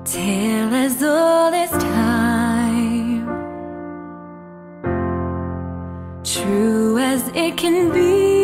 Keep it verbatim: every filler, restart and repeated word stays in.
tale as old as time, true as it can be.